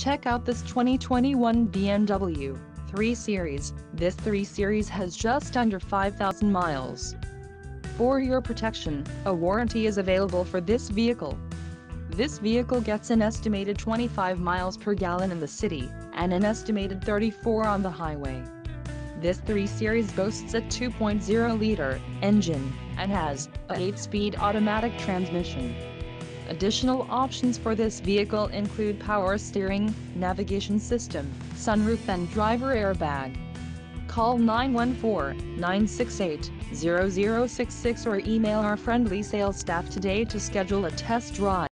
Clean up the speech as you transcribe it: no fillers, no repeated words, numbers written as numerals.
Check out this 2021 BMW 3 Series. This 3 Series has just under 5,000 miles. For your protection, a warranty is available for this vehicle. This vehicle gets an estimated 25 miles per gallon in the city, and an estimated 34 on the highway. This 3 Series boasts a 2.0-liter engine, and has a 8-speed automatic transmission. Additional options for this vehicle include power steering, navigation system, sunroof and driver airbag. Call 914-968-0066 or email our friendly sales staff today to schedule a test drive.